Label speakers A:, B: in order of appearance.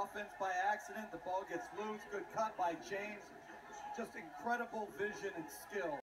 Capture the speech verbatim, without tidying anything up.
A: offense by accident. The ball gets loose. Good cut by James. Just incredible vision and skill.